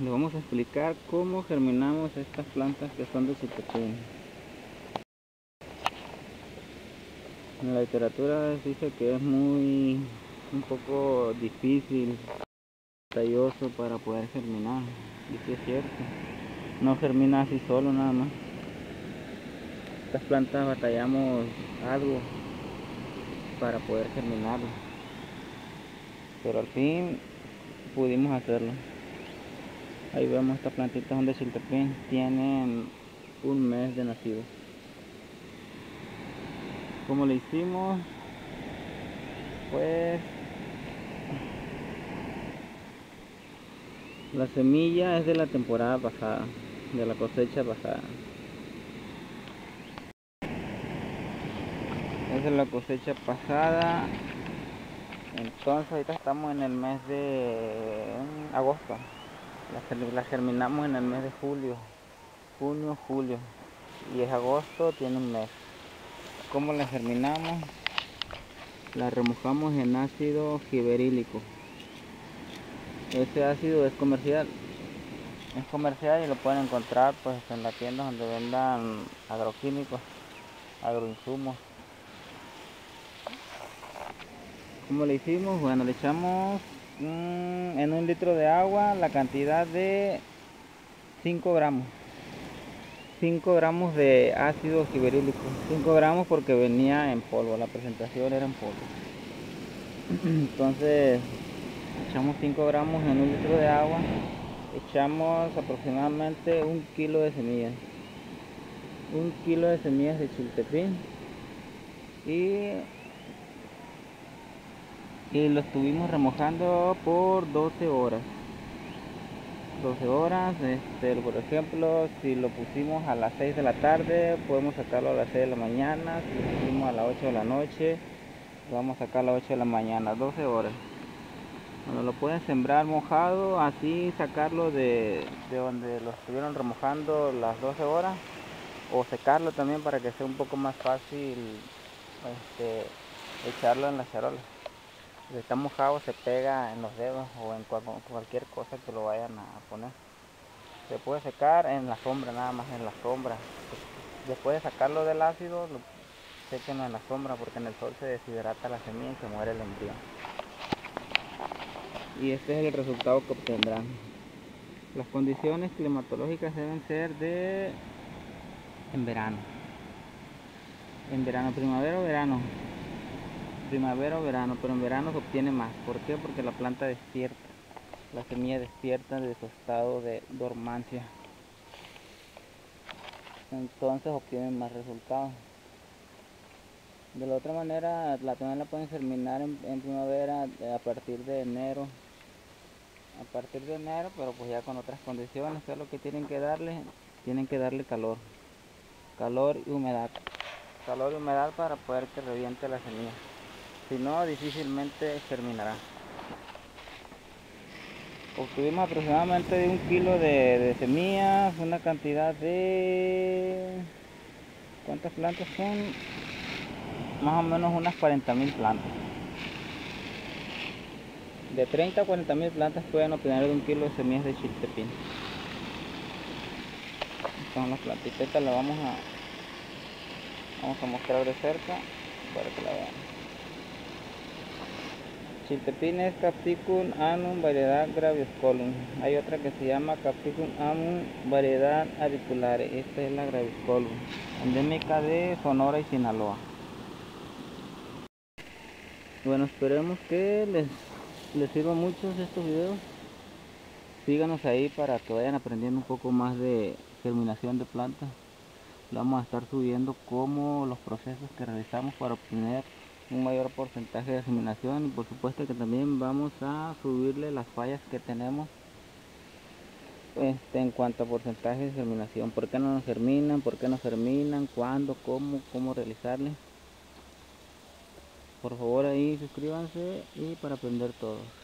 Les vamos a explicar cómo germinamos estas plantas que son de chiltepín. En la literatura dice que es un poco difícil, batalloso para poder germinar, y sí es cierto, no germina así solo nada más. Estas plantas batallamos algo para poder germinarlas, pero al fin pudimos hacerlo. Ahí vemos, estas plantitas son de chiltepín, tienen un mes de nacido. ¿Cómo le hicimos? Pues la semilla es de la temporada pasada, de la cosecha pasada. Es de la cosecha pasada. Entonces ahorita estamos en el mes de agosto. La germinamos en el mes de julio, junio, julio. Y es agosto, tiene un mes. ¿Cómo la germinamos? La remojamos en ácido giberílico. Este ácido es comercial. Es comercial y lo pueden encontrar pues en las tiendas donde vendan agroquímicos, agroinsumos. ¿Cómo le hicimos? Bueno, le echamos en 1 litro de agua la cantidad de 5 gramos. 5 gramos de ácido giberílico. 5 gramos porque venía en polvo, la presentación era en polvo. Entonces echamos 5 gramos en 1 litro de agua. Echamos aproximadamente 1 kilo de semillas. 1 kilo de semillas de chiltepín. Y lo estuvimos remojando por 12 horas. 12 horas, por ejemplo, si lo pusimos a las 6 de la tarde, podemos sacarlo a las 6 de la mañana. Si lo pusimos a las 8 de la noche, lo vamos a sacar a las 8 de la mañana, 12 horas. Bueno, lo pueden sembrar mojado, así sacarlo de donde lo estuvieron remojando las 12 horas, o secarlo también para que sea un poco más fácil echarlo en la charola. Si está mojado se pega en los dedos o en cualquier cosa que lo vayan a poner. Se puede secar en la sombra, nada más en la sombra. Después de sacarlo del ácido, lo sequen en la sombra porque en el sol se deshidrata la semilla y se muere el embrión. Y este es el resultado que obtendrán. Las condiciones climatológicas deben ser en verano. En verano, primavera o verano. Primavera o verano, pero en verano se obtiene más. ¿Por qué? Porque la planta despierta. La semilla despierta de su estado de dormancia. Entonces obtienen más resultados. De la otra manera, también la pueden germinar en primavera a partir de enero. A partir de enero, pero pues ya con otras condiciones. ¿Qué es lo que tienen que darle? Tienen que darle calor. Calor y humedad. Calor y humedad para poder que reviente la semilla. Si no, difícilmente germinará. Obtuvimos aproximadamente de 1 kilo de semillas, una cantidad de... ¿cuántas plantas son? Más o menos unas 40.000 plantas. De 30 a 40.000 plantas pueden obtener de 1 kilo de semillas de chiltepín. Son las plantitas, las vamos a mostrar de cerca para que la vean. Chiltepín es Capsicum annum variedad Graviscolum. Hay otra que se llama Capsicum annum variedad aviculare. Esta es la Graviscolum, endémica de Sonora y Sinaloa. Bueno, esperemos que les sirvan mucho estos videos. Síganos ahí para que vayan aprendiendo un poco más de germinación de plantas. Le vamos a estar subiendo como los procesos que realizamos para obtener un mayor porcentaje de germinación, y por supuesto que también vamos a subirle las fallas que tenemos en cuanto a porcentaje de germinación. ¿Por qué no nos germinan? ¿Por qué no germinan? ¿Cuándo? ¿Cómo realizarle? Por favor ahí suscríbanse y para aprender todos.